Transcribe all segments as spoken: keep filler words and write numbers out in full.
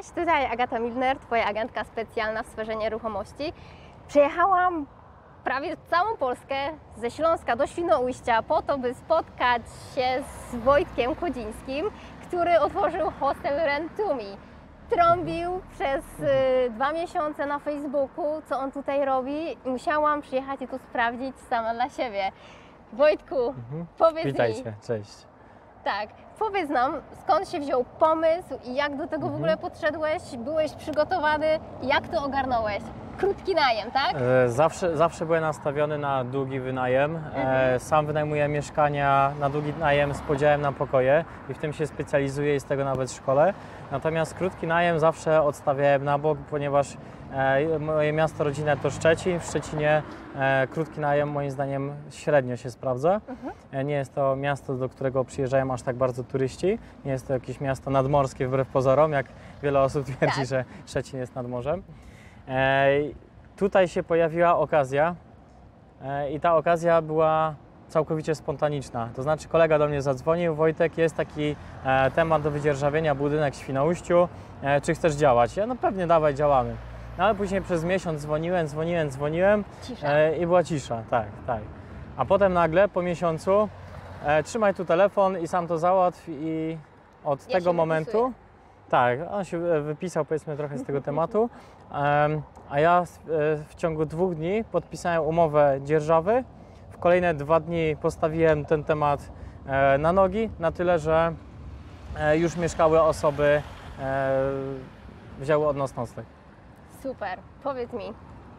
Cześć, tutaj Agata Milner, Twoja agentka specjalna w sferze nieruchomości. Przyjechałam prawie całą Polskę, ze Śląska do Świnoujścia, po to, by spotkać się z Wojtkiem Kodzińskim, który otworzył hostel Rent to Me. Trąbił przez y, dwa miesiące na Facebooku, co on tutaj robi. Musiałam przyjechać i tu sprawdzić sama dla siebie. Wojtku, mhm. powiedz Witajcie, mi... cześć. Tak, powiedz nam, skąd się wziął pomysł i jak do tego mhm. w ogóle podszedłeś, byłeś przygotowany, jak to ogarnąłeś? Krótki najem, tak? E, zawsze, zawsze byłem nastawiony na długi wynajem. Mhm. E, sam wynajmuję mieszkania na długi najem z podziałem na pokoje i w tym się specjalizuję i z tego nawet szkole. Natomiast krótki najem zawsze odstawiałem na bok, ponieważ e, moje miasto rodzinne to Szczecin. W Szczecinie e, krótki najem moim zdaniem średnio się sprawdza. Mhm. E, nie jest to miasto, do którego przyjeżdżają aż tak bardzo turyści. Nie jest to jakieś miasto nadmorskie wbrew pozorom, jak wiele osób twierdzi, tak. że Szczecin jest nad morzem. E, tutaj się pojawiła okazja e, i ta okazja była całkowicie spontaniczna. To znaczy kolega do mnie zadzwonił: Wojtek, jest taki e, temat do wydzierżawienia, budynek w Świnoujściu, e, czy chcesz działać? Ja no pewnie dawaj, działamy. No ale później przez miesiąc dzwoniłem, dzwoniłem, dzwoniłem e, i była cisza, tak, tak. A potem nagle po miesiącu e, trzymaj tu telefon i sam to załatw i od ja tego momentu wypisuję. Tak, on się wypisał powiedzmy trochę z tego tematu, um, a ja w ciągu dwóch dni podpisałem umowę dzierżawy. W kolejne dwa dni postawiłem ten temat e, na nogi, na tyle, że e, już mieszkały osoby, e, wzięły od nas nocleg. Super. Powiedz mi,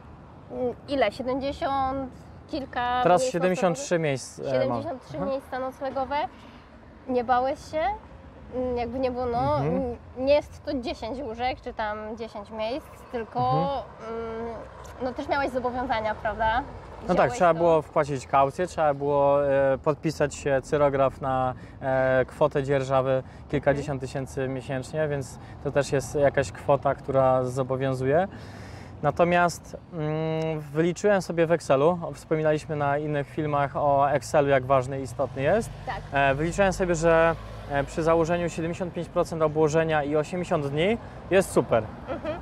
ile? siedemdziesiąt kilka Teraz miejsc siedemdziesiąt trzy miejsc e, siedemdziesiąt trzy mam. miejsca noclegowe. Nie bałeś się? Jakby nie było, no, mhm. nie jest to dziesięć łóżek, czy tam dziesięć miejsc, tylko mhm. no też miałeś zobowiązania, prawda? Wziąłeś no tak, trzeba to... było wpłacić kaucję, trzeba było e, podpisać się cyrograf na e, kwotę dzierżawy kilkadziesiąt mhm. tysięcy miesięcznie, więc to też jest jakaś kwota, która zobowiązuje. Natomiast mm, wyliczyłem sobie w Excelu, wspominaliśmy na innych filmach o Excelu, jak ważny i istotny jest. Tak. E, wyliczyłem sobie, że e, przy założeniu siedemdziesiąt pięć procent obłożenia i osiemdziesiąt dni jest super. Mhm.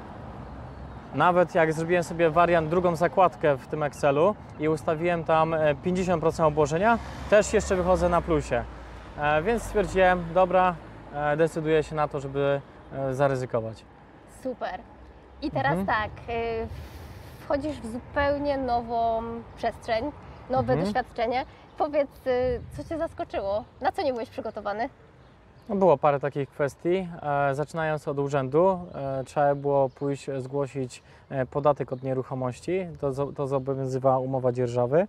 Nawet jak zrobiłem sobie wariant, drugą zakładkę w tym Excelu i ustawiłem tam pięćdziesiąt procent obłożenia, też jeszcze wychodzę na plusie. E, więc stwierdziłem, dobra, e, decyduję się na to, żeby e, zaryzykować. Super. I teraz mhm. tak, y, wchodzisz w zupełnie nową przestrzeń, nowe mhm. doświadczenie. Powiedz, y, co Cię zaskoczyło? Na co nie byłeś przygotowany? No było parę takich kwestii. E, zaczynając od urzędu, e, trzeba było pójść zgłosić e, podatek od nieruchomości. To, to zobowiązywała umowa dzierżawy,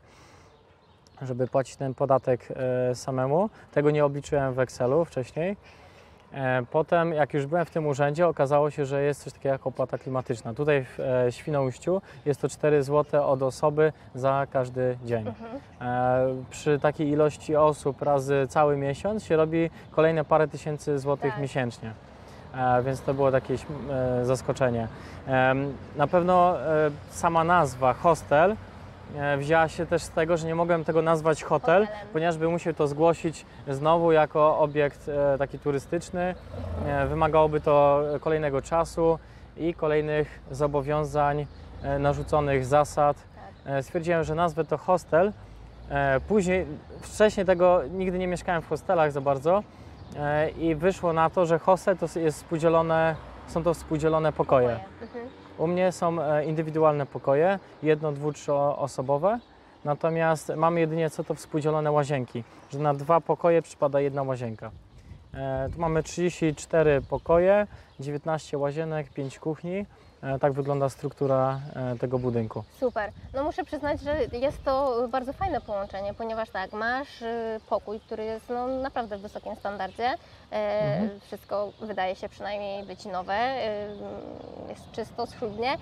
żeby płacić ten podatek e, samemu. Tego nie obliczyłem w Excelu wcześniej. Potem, jak już byłem w tym urzędzie, okazało się, że jest coś takiego jak opłata klimatyczna. Tutaj w e, Świnoujściu jest to cztery złote od osoby za każdy dzień. Mhm. E, przy takiej ilości osób razy cały miesiąc się robi kolejne parę tysięcy złotych tak. miesięcznie. E, więc to było jakieś e, zaskoczenie. E, na pewno e, sama nazwa hostel wzięła się też z tego, że nie mogłem tego nazwać hotel, Hotelem. ponieważ bym musiał to zgłosić znowu jako obiekt e, taki turystyczny. E, wymagałoby to kolejnego czasu i kolejnych zobowiązań, e, narzuconych zasad. Tak. E, stwierdziłem, że nazwę to hostel. E, później, wcześniej tego nigdy nie mieszkałem w hostelach za bardzo e, i wyszło na to, że hostel to jest współdzielone, są to współdzielone pokoje. pokoje. Mhm. U mnie są indywidualne pokoje, jedno-, dwu-, trzyosobowe, natomiast mamy jedynie co to współdzielone łazienki, że na dwa pokoje przypada jedna łazienka. E, tu mamy trzydzieści cztery pokoje, dziewiętnaście łazienek, pięć kuchni. E, tak wygląda struktura e, tego budynku. Super. No muszę przyznać, że jest to bardzo fajne połączenie, ponieważ tak, masz y, pokój, który jest no, naprawdę w wysokim standardzie. E, mhm. Wszystko wydaje się przynajmniej być nowe, y, jest czysto, schludnie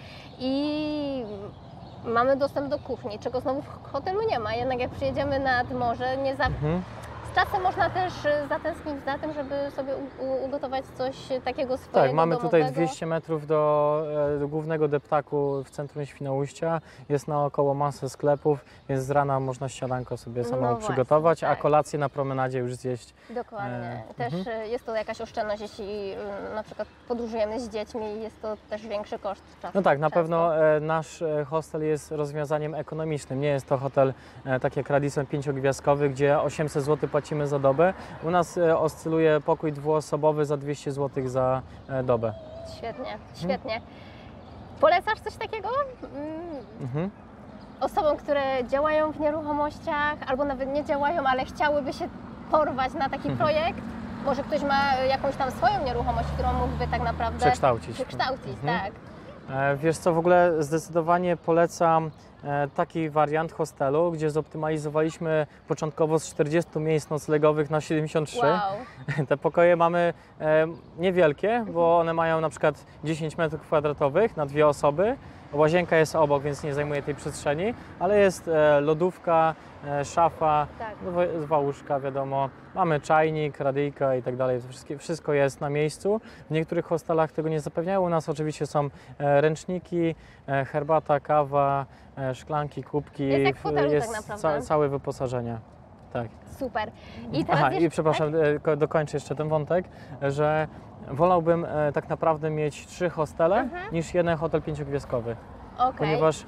i mamy dostęp do kuchni, czego znowu w hotelu nie ma. Jednak jak przyjedziemy nad morze, nie za... Mhm. z czasem można też zatęsknić za tym, żeby sobie u, u, ugotować coś takiego swojego Tak, mamy domowego. tutaj dwieście metrów do, do głównego deptaku w centrum Świnoujścia. Jest naokoło masę sklepów, więc z rana można śniadanko sobie samemu No właśnie, przygotować, tak. a kolację na promenadzie już zjeść. Dokładnie. E, Też mhm. jest to jakaś oszczędność, jeśli y, na przykład podróżujemy z dziećmi, jest to też większy koszt czasu. No tak, na często. pewno e, nasz e, hostel jest rozwiązaniem ekonomicznym. Nie jest to hotel e, tak jak Radisson pięciogwiazdkowy, gdzie osiemset złotych płacimy za dobę. U nas e, oscyluje pokój dwuosobowy za dwieście złotych za e, dobę. Świetnie, świetnie. Polecasz coś takiego mm, Mhm. osobom, które działają w nieruchomościach albo nawet nie działają, ale chciałyby się porwać na taki projekt? Może ktoś ma jakąś tam swoją nieruchomość, którą mógłby tak naprawdę Przekształcić. przekształcić, Mhm. tak. E, Wiesz co, w ogóle zdecydowanie polecam e, taki wariant hostelu, gdzie zoptymalizowaliśmy początkowo z czterdziestu miejsc noclegowych na siedemdziesiąt trzy. Wow. Te pokoje mamy e, niewielkie, bo one mają na przykład dziesięć metrów kwadratowych na dwie osoby. Łazienka jest obok, więc nie zajmuje tej przestrzeni, ale jest e, lodówka, e, szafa, Tak. dwa, dwa łóżka, wiadomo. Mamy czajnik, radyjka i tak dalej. Wszystkie, wszystko jest na miejscu. W niektórych hostelach tego nie zapewniają. U nas oczywiście są e, ręczniki, e, herbata, kawa, e, szklanki, kubki. Jest jak w hotelu jest tak naprawdę. ca, całe wyposażenie. Tak. Super. I teraz Aha, jeszcze, i przepraszam, e, ko- dokończę jeszcze ten wątek, że wolałbym e, tak naprawdę mieć trzy hostele Mhm. niż jeden hotel pięciogwiazdkowy, Tak? Okej. ponieważ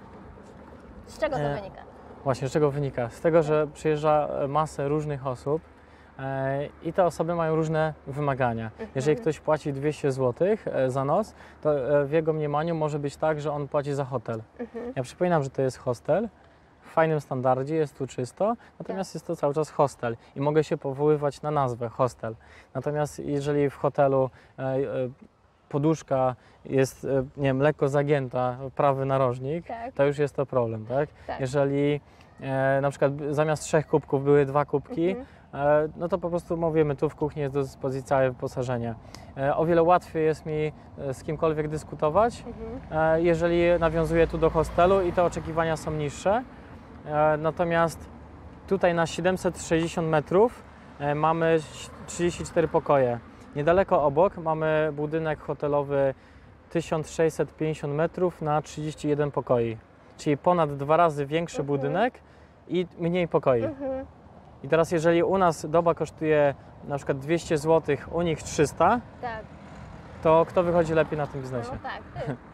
Z czego to e, wynika? właśnie z czego wynika? Z tego, że przyjeżdża e, masę różnych osób e, i te osoby mają różne wymagania. Jeżeli ktoś płaci dwieście złotych e, za noc, to e, w jego mniemaniu może być tak, że on płaci za hotel. Mhm. Ja przypominam, że to jest hostel, w fajnym standardzie, jest tu czysto, natomiast Tak. jest to cały czas hostel i mogę się powoływać na nazwę hostel. Natomiast jeżeli w hotelu e, e, poduszka jest, e, nie wiem, lekko zagięta, prawy narożnik, Tak. to już jest to problem, tak? Tak. Jeżeli e, na przykład zamiast trzech kubków były dwa kubki, Mhm. e, no to po prostu mówimy, tu w kuchni jest do dyspozycji całe wyposażenie. E, o wiele łatwiej jest mi e, z kimkolwiek dyskutować, Mhm. e, jeżeli nawiązuję tu do hostelu i te oczekiwania są niższe. E, Natomiast tutaj na siedemset sześćdziesiąt metrów e, mamy trzydzieści cztery pokoje. Niedaleko obok mamy budynek hotelowy tysiąc sześćset pięćdziesiąt metrów na trzydzieści jeden pokoi. Czyli ponad dwa razy większy Mhm. budynek i mniej pokoi. Mhm. I teraz jeżeli u nas doba kosztuje na przykład dwieście złotych, u nich trzysta, Tak. to kto wychodzi lepiej na tym No biznesie? tak. Ty.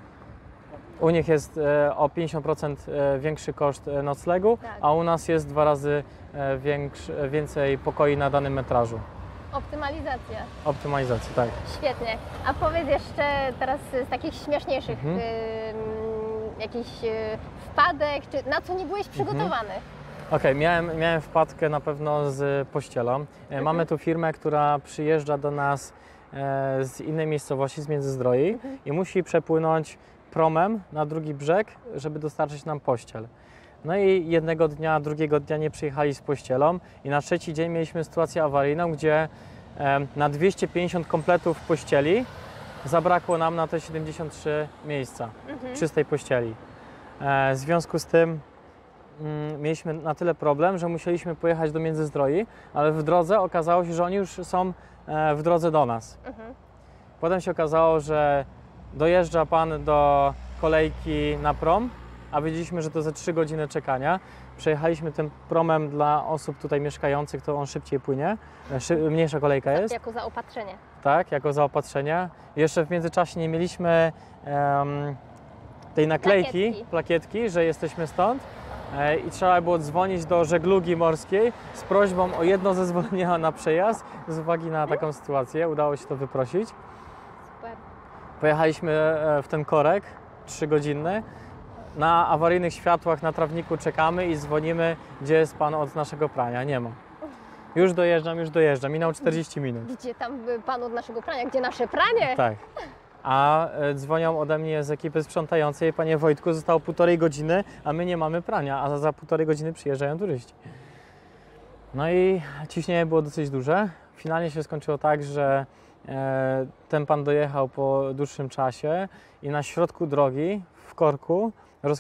U nich jest e, o pięćdziesiąt procent e, większy koszt e, noclegu, Tak. a u nas jest dwa razy e, większy, e, więcej pokoi na danym metrażu. Optymalizacja. Optymalizacji, tak. Świetnie. A powiedz jeszcze teraz z takich śmieszniejszych Mhm. ym, jakichś y, wpadek, czy na co nie byłeś przygotowany? Okej, miałem, miałem wpadkę na pewno z pościelą. E, Mamy tu firmę, która przyjeżdża do nas e, z innej miejscowości, z Międzyzdroi Mhm. i musi przepłynąć promem na drugi brzeg, żeby dostarczyć nam pościel. No i jednego dnia, drugiego dnia nie przyjechali z pościelą i na trzeci dzień mieliśmy sytuację awaryjną, gdzie e, na dwieście pięćdziesiąt kompletów pościeli zabrakło nam na te siedemdziesiąt trzy miejsca Mhm. czystej pościeli. E, w związku z tym mm, mieliśmy na tyle problem, że musieliśmy pojechać do Międzyzdroi, ale w drodze okazało się, że oni już są e, w drodze do nas. Mhm. Potem się okazało, że dojeżdża pan do kolejki na prom, a wiedzieliśmy, że to ze trzy godziny czekania. Przejechaliśmy tym promem dla osób tutaj mieszkających, to on szybciej płynie, szy, mniejsza kolejka jest, Jako zaopatrzenie. tak, jako zaopatrzenie. Jeszcze w międzyczasie nie mieliśmy em, tej naklejki, Plakietki. plakietki, że jesteśmy stąd e, i trzeba było dzwonić do żeglugi morskiej z prośbą o jedno zezwolenie na przejazd z uwagi na taką sytuację. Udało się to wyprosić. Super. Pojechaliśmy e, w ten korek trzygodzinny. Na awaryjnych światłach na trawniku czekamy i dzwonimy, gdzie jest pan od naszego prania. Nie ma. Już dojeżdżam, już dojeżdżam. Minął czterdzieści minut. Gdzie tam y, pan od naszego prania? Gdzie nasze pranie? Tak. A e, dzwonią ode mnie z ekipy sprzątającej: panie Wojtku, zostało półtorej godziny, a my nie mamy prania, a za, za półtorej godziny przyjeżdżają turyści. No i ciśnienie było dosyć duże. Finalnie się skończyło tak, że e, ten pan dojechał po dłuższym czasie i na środku drogi, w korku,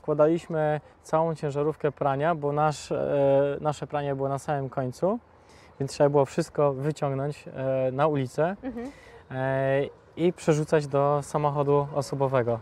rozkładaliśmy całą ciężarówkę prania, bo nasz, e, nasze pranie było na samym końcu. więc trzeba było wszystko wyciągnąć e, na ulicę Mhm. e, i przerzucać do samochodu osobowego.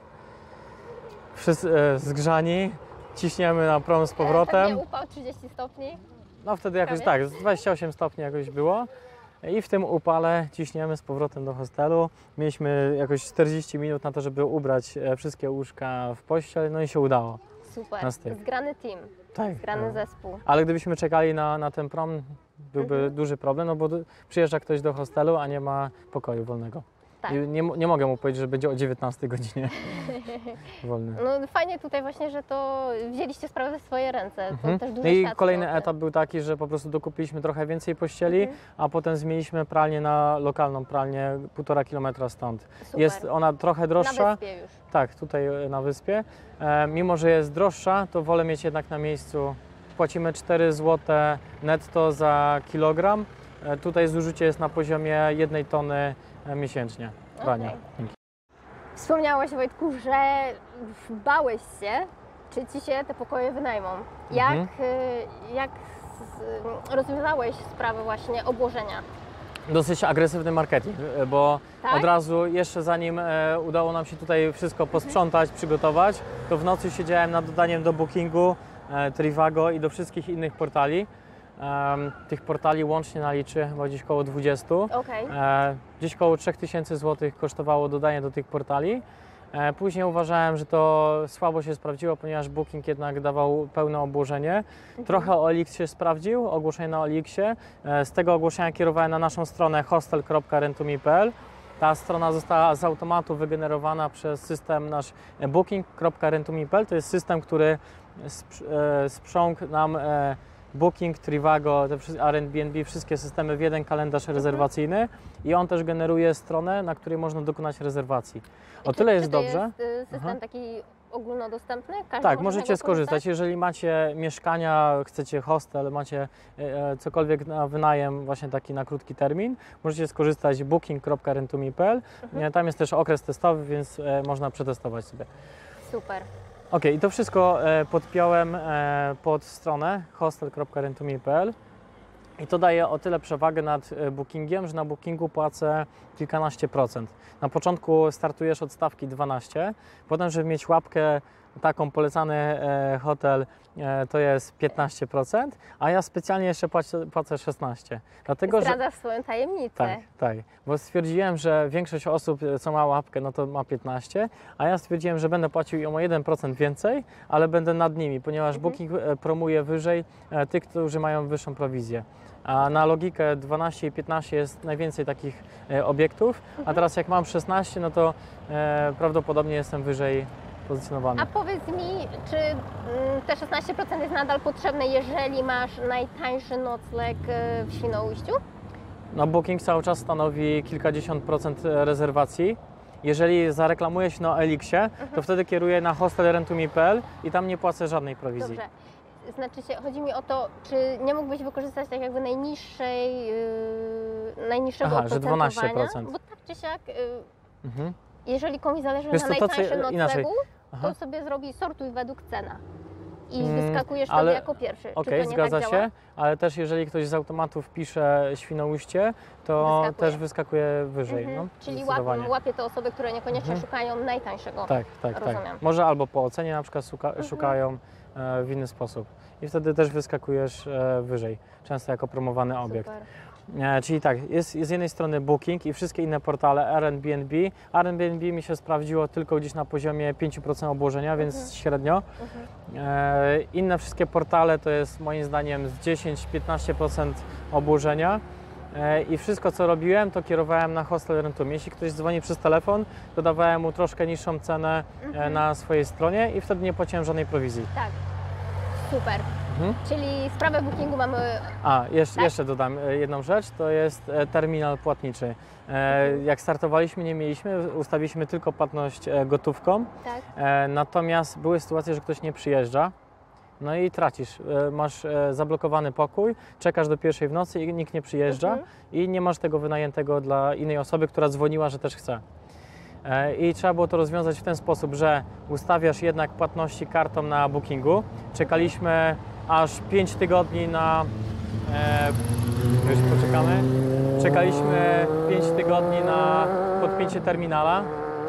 Wszyscy e, zgrzani, ciśniemy na prom z Pewnie powrotem. upał trzydzieści stopni. No wtedy jakoś prawie. tak, z dwadzieścia osiem stopni jakoś było. I w tym upale ciśniemy z powrotem do hostelu. Mieliśmy jakoś czterdzieści minut na to, żeby ubrać e, wszystkie łóżka w pościel, no i się udało. Super, Na styk. zgrany team, Tak. zgrany e, zespół. Ale gdybyśmy czekali na, na ten prom, byłby Mhm. duży problem, no bo d- przyjeżdża ktoś do hostelu, a nie ma pokoju wolnego. Tak. I nie, nie mogę mu powiedzieć, że będzie o dziewiętnastej godzinie wolny. No fajnie tutaj właśnie, że to wzięliście sprawę w swoje ręce. To Mhm. też No dużo i świadczy kolejny o tym. etap był taki, że po prostu dokupiliśmy trochę więcej pościeli, Mhm. a potem zmieniliśmy pralnię na lokalną pralnię półtora kilometra stąd. Super. Jest ona trochę droższa. Na wyspie już. Tak, tutaj e, na wyspie. E, mimo, że jest droższa, to wolę mieć jednak na miejscu. Płacimy cztery złote netto za kilogram. E, tutaj zużycie jest na poziomie jednej tony e, miesięcznie prania. Okej. Wspomniałeś, Wojtku, że bałeś się, czy ci się te pokoje wynajmą. Jak, Mhm. y, jak z, rozwiązałeś sprawę właśnie obłożenia? Dosyć agresywny marketing, e, bo Tak? od razu, jeszcze zanim e, udało nam się tutaj wszystko posprzątać, przygotować, to w nocy siedziałem nad dodaniem do Bookingu, e, Trivago i do wszystkich innych portali. Em, tych portali łącznie naliczy chyba gdzieś około dwudziestu. Okej. E, gdzieś około trzy tysiące złotych kosztowało dodanie do tych portali. E, później uważałem, że to słabo się sprawdziło, ponieważ Booking jednak dawał pełne obłożenie. Trochę O L X się sprawdził, ogłoszenie na O L X-ie. E, z tego ogłoszenia kierowałem na naszą stronę hostel kropka rentomi kropka p l. Ta strona została z automatu wygenerowana przez system nasz booking kropka rentomi kropka p l. To jest system, który sprz- e, sprzągł nam e, Booking, Trivago, te wszy- Airbnb, wszystkie systemy w jeden kalendarz rezerwacyjny i on też generuje stronę, na której można dokonać rezerwacji. O Czy- tyle czy jest to dobrze. Jest y, system Aha. taki ogólnodostępny? Każdy Tak, może z możecie niego skorzystać. korzystać? Jeżeli macie mieszkania, chcecie hostel, macie e, e, cokolwiek na wynajem, właśnie taki na krótki termin, możecie skorzystać z booking kropka rentomi kropka p l. Mhm. E, Tam jest też okres testowy, więc e, można przetestować sobie. Super. Ok, i to wszystko e, podpiąłem e, pod stronę hostel kropka rentomi kropka p l i to daje o tyle przewagę nad e, Bookingiem, że na Bookingu płacę kilkanaście procent. Na początku startujesz od stawki dwanaście, potem, żeby mieć łapkę taką, polecany e, hotel e, to jest piętnaście procent, a ja specjalnie jeszcze płacę, płacę szesnaście procent. Dlatego, że Zdradzasz swoją tajemnicę. tak, tak, bo stwierdziłem, że większość osób, co ma łapkę, no to ma piętnaście, a ja stwierdziłem, że będę płacił im o jeden procent więcej, ale będę nad nimi, ponieważ Mhm. Booking e, promuje wyżej e, tych, którzy mają wyższą prowizję. A na logikę dwanaście i piętnaście jest najwięcej takich e, obiektów, a teraz jak mam szesnaście, no to e, prawdopodobnie jestem wyżej pozycjonowany. A powiedz mi, czy mm, te szesnaście procent jest nadal potrzebne, jeżeli masz najtańszy nocleg y, w Świnoujściu? No Booking cały czas stanowi kilkadziesiąt procent rezerwacji. Jeżeli zareklamuję się na O L X-ie, to wtedy kieruję na hostel rentomi kropka p l i tam nie płacę żadnej prowizji. Dobrze. Znaczy się, chodzi mi o to, czy nie mógłbyś wykorzystać tak jakby najniższej, yy, najniższego Aha, że oprocentowania? dwanaście procent. Bo tak czy siak, yy, Mhm. jeżeli komuś zależy Wiesz na co, to co- najtańszym noclegu, inaczej. Aha. to sobie zrobi sortuj według cena. I Mm, wyskakujesz ale- wtedy jako pierwszy. Okej, czy to nie zgadza tak się, działa? ale też jeżeli ktoś z automatu wpisze Świnoujście, to Wyskakuje. też wyskakuje wyżej. Mhm. No, Czyli zdecydowanie. łapie, łapie te osoby, które niekoniecznie Mhm. szukają najtańszego. Tak, tak, tak. Rozumiem. Może albo po ocenie na przykład szuka, Mhm. szukają e, w inny sposób i wtedy też wyskakujesz e, wyżej, często jako promowany obiekt. Super. E, czyli tak, jest, jest z jednej strony Booking i wszystkie inne portale Airbnb. Airbnb mi się sprawdziło tylko gdzieś na poziomie pięć procent obłożenia, więc Mhm. średnio. Mhm. E, inne wszystkie portale to jest moim zdaniem z dziesięć do piętnastu procent obłożenia. E, I wszystko co robiłem, to kierowałem na hostel rentum. Jeśli ktoś dzwoni przez telefon, to dawałem mu troszkę niższą cenę e, Mhm. na swojej stronie i wtedy nie płaciłem żadnej prowizji. Tak. Super. Mhm. Czyli sprawę bookingu mamy. A, jeszcze, Tak? jeszcze dodam e, jedną rzecz, to jest e, terminal płatniczy. E, Mhm. Jak startowaliśmy, nie mieliśmy, ustawiliśmy tylko płatność e, gotówką, Tak. e, natomiast były sytuacje, że ktoś nie przyjeżdża, no i tracisz. E, masz e, zablokowany pokój, czekasz do pierwszej w nocy i nikt nie przyjeżdża Mhm. i nie masz tego wynajętego dla innej osoby, która dzwoniła, że też chce. E, I trzeba było to rozwiązać w ten sposób, że ustawiasz jednak płatności kartą na bookingu. Czekaliśmy aż pięć tygodni na, e, Już poczekamy. Czekaliśmy pięć tygodni na podpięcie terminala,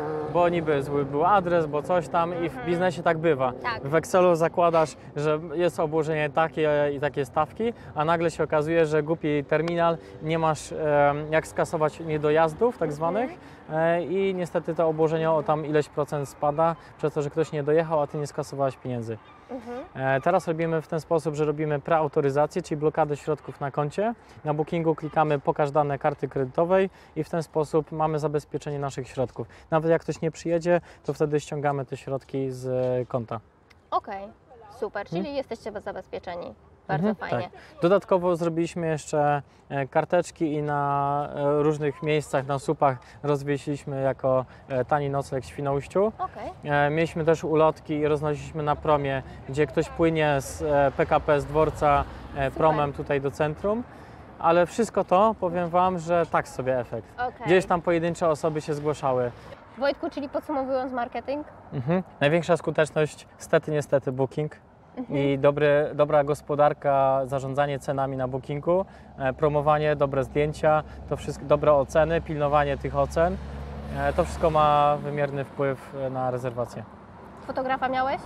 bo niby zły był adres, bo coś tam i w biznesie tak bywa. Tak. W Excelu zakładasz, że jest obłożenie takie i takie stawki, a nagle się okazuje, że głupi terminal, nie masz e, jak skasować niedojazdów tak zwanych e, i niestety to obłożenie o tam ileś procent spada przez to, że ktoś nie dojechał, a ty nie skasowałeś pieniędzy. Mhm. E, teraz robimy w ten sposób, że robimy preautoryzację, czyli blokadę środków na koncie. Na Bookingu klikamy pokaż dane karty kredytowej i w ten sposób mamy zabezpieczenie naszych środków. Nawet jak ktoś nie przyjedzie, to wtedy ściągamy te środki z e, konta. Okej, super, czyli Hmm? jesteście zabezpieczeni. Bardzo Mhm, fajnie. Tak. Dodatkowo zrobiliśmy jeszcze e, karteczki i na e, różnych miejscach, na słupach rozwiesiliśmy jako e, tani nocleg w Świnoujściu. Okej. E, Mieliśmy też ulotki i roznosiliśmy na promie, gdzie ktoś płynie z e, P K P z dworca e, promem tutaj do centrum. Ale wszystko to, powiem Wam, że tak sobie efekt. Okej. Gdzieś tam pojedyncze osoby się zgłaszały. Wojtku, czyli podsumowując marketing? Mhm. Największa skuteczność, stety, niestety, Booking. I dobry, dobra gospodarka, zarządzanie cenami na Bookingu, e, promowanie, dobre zdjęcia, to wszystko, dobre oceny, pilnowanie tych ocen. E, to wszystko ma wymierny wpływ e, na rezerwację. Fotografa miałeś?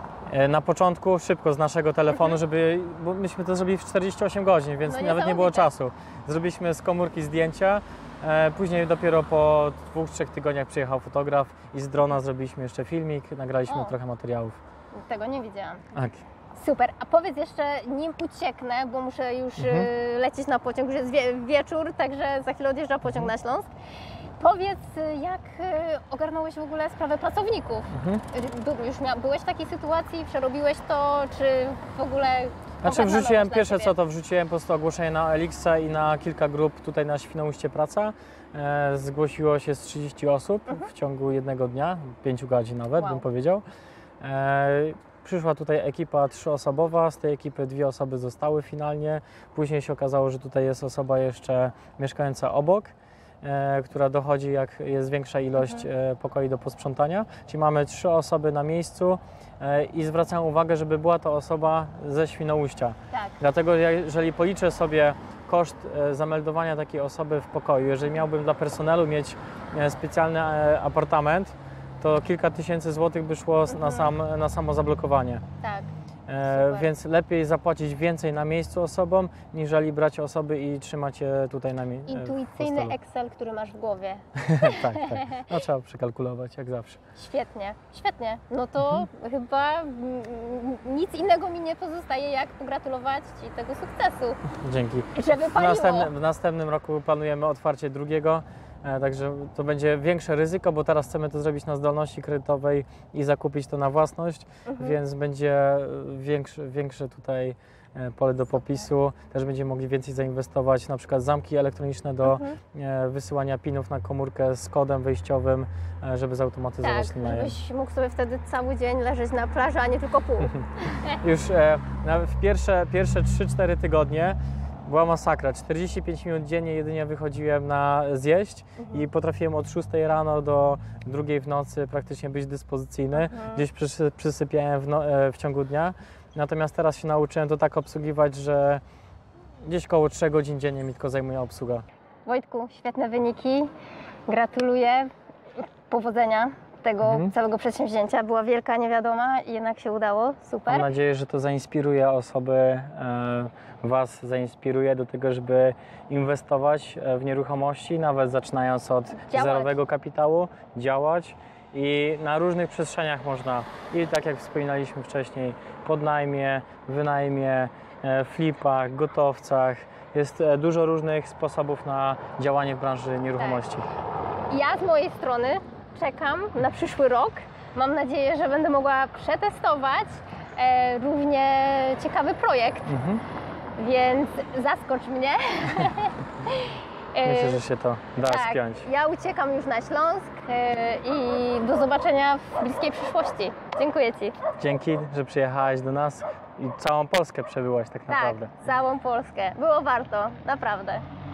E, na początku szybko z naszego telefonu, żeby, bo myśmy to zrobili w czterdzieści osiem godzin, więc No nawet nie było niesamowite. czasu. Zrobiliśmy z komórki zdjęcia, e, później dopiero po dwóch, trzech tygodniach przyjechał fotograf i z drona zrobiliśmy jeszcze filmik, nagraliśmy O. trochę materiałów. Tego nie widziałam. Tak. Super, a powiedz jeszcze, nim ucieknę, bo muszę już Mhm. y, lecieć na pociąg, już jest wie, wieczór, także za chwilę odjeżdża pociąg na Śląsk. Powiedz, y, jak y, ogarnąłeś w ogóle sprawę pracowników? Mhm. Y, By, już mia, byłeś w takiej sytuacji, przerobiłeś to, czy w ogóle... Znaczy ogarnąłeś wrzuciłem, dla pierwsze siebie? co to wrzuciłem po prostu ogłoszenie na Elixa i na kilka grup tutaj na Świnoujście Praca. E, zgłosiło się z trzydzieści osób w ciągu jednego dnia, pięciu godzin nawet Wow. bym powiedział. E, przyszła tutaj ekipa trzyosobowa, z tej ekipy dwie osoby zostały finalnie. Później się okazało, że tutaj jest osoba jeszcze mieszkająca obok, e, która dochodzi jak jest większa ilość e, pokoi do posprzątania. Czyli mamy trzy osoby na miejscu e, i zwracam uwagę, żeby była to osoba ze Świnoujścia. Tak. Dlatego ja- jeżeli policzę sobie koszt e, zameldowania takiej osoby w pokoju, jeżeli miałbym dla personelu mieć e, specjalny e, apartament, to kilka tysięcy złotych by szło s- na, sam, na samo zablokowanie. Tak. E, Super. więc lepiej zapłacić więcej na miejscu osobom, niżeli brać osoby i trzymać je tutaj na miejscu. Intuicyjny Excel, który masz w głowie. Tak, tak. No trzeba przekalkulować, jak zawsze. Świetnie, świetnie. No to chyba mm, nic innego mi nie pozostaje, jak pogratulować Ci tego sukcesu. Dzięki. Żeby W paliło. następnym, w następnym roku planujemy otwarcie drugiego, e, także to będzie większe ryzyko, bo teraz chcemy to zrobić na zdolności kredytowej i zakupić to na własność, Mhm. więc będzie większe, większe tutaj e, pole do popisu. Też będziemy mogli więcej zainwestować, na przykład zamki elektroniczne do Mhm. e, wysyłania pinów na komórkę z kodem wejściowym, e, żeby zautomatyzować Tak, ten najem. żebyś mógł sobie wtedy cały dzień leżeć na plaży, a nie tylko pół. Już e, na, w pierwsze, pierwsze trzy cztery tygodnie była masakra. czterdzieści pięć minut dziennie jedynie wychodziłem na zjeść i potrafiłem od szóstej rano do drugiej w nocy praktycznie być dyspozycyjny. Mhm. Gdzieś przysy, przysypiałem w, no, e, w ciągu dnia. Natomiast teraz się nauczyłem to tak obsługiwać, że gdzieś koło trzech godzin dziennie mi tylko zajmuje obsługa. Wojtku, świetne wyniki. Gratuluję. Powodzenia tego Mhm. całego przedsięwzięcia. Była wielka niewiadoma i jednak się udało. Mam Super. nadzieję, że to zainspiruje osoby, e, Was zainspiruje do tego, żeby inwestować e, w nieruchomości, nawet zaczynając od Działać. zerowego kapitału, działać i na różnych przestrzeniach można, i tak jak wspominaliśmy wcześniej, podnajmie, wynajmie, e, flipach, gotowcach. Jest e, dużo różnych sposobów na działanie w branży nieruchomości. Ja z mojej strony czekam na przyszły rok. Mam nadzieję, że będę mogła przetestować e, równie ciekawy projekt, Mhm. więc zaskocz mnie. E, Myślę, że się to da tak, spiąć. ja uciekam już na Śląsk e, i do zobaczenia w bliskiej przyszłości. Dziękuję Ci. Dzięki, że przyjechałaś do nas i całą Polskę przebyłaś tak Tak, naprawdę. całą Polskę. Było warto, naprawdę.